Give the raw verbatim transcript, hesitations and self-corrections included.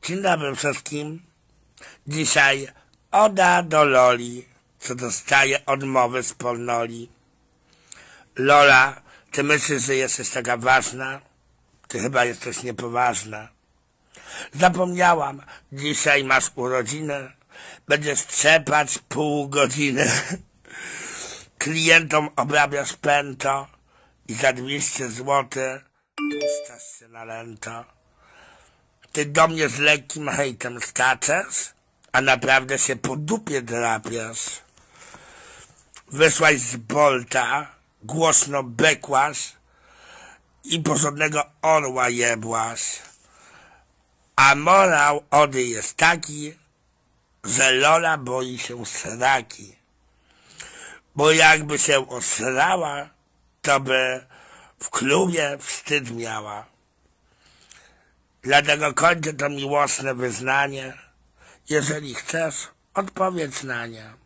Dzień dobry wszystkim. Dzisiaj oda do Loli, co dostaje odmowę z pornoli. Lola, ty myślisz, że jesteś taka ważna? Ty chyba jesteś niepoważna. Zapomniałam, dzisiaj masz urodziny. Będziesz trzepać pół godziny. Klientom obrabiasz pęto i za dwieście złotych puszczasz się na lento. Ty do mnie z lekkim hejtem skaczesz, a naprawdę się po dupie drapiesz. Wyszłaś z Bolta, głośno bekłaś i porządnego orła jebłaś. A morał Ody jest taki, że Lola boi się sraki. Bo jakby się osrała, to by w klubie wstyd miała. Dlatego kończę to miłosne wyznanie. Jeżeli chcesz, odpowiedz na nie.